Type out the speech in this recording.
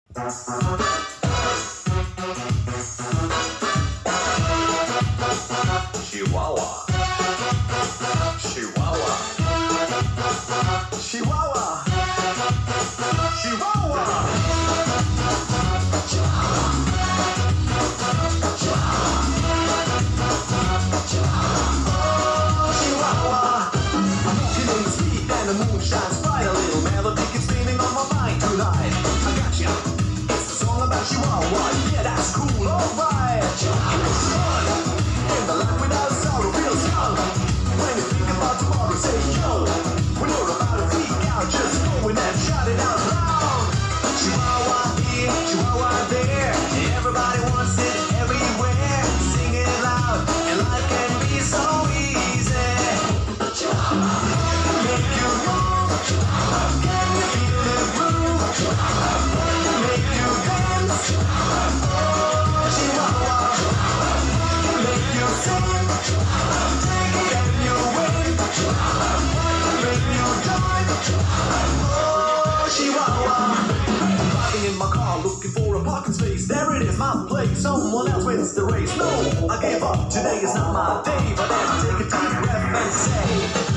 Chihuahua. Chihuahua. Chihuahua. Chihuahua. The moon shines bright, a little melody keeps spinning on my mind tonight. I got ya. It's a song about Chihuahua. Yeah, that's cool, alright. It's fun. And the life without sorrow feels young. When you think about tomorrow, say yo. When you're about to freak out, just go in and shout it out loud. Chihuahua here, Chihuahua there. Everybody wants it everywhere. Sing it loud, and life can be so easy. Chihuahua. Make you move, can you feel the groove? Make you dance, oh Chihuahua. Make you sing, take it and you win. Make you join, oh Chihuahua. Driving in my car, looking for a parking space. There it is, my place. Someone else wins the race. No, I gave up. Today is not my day, but then I take a deep breath and say.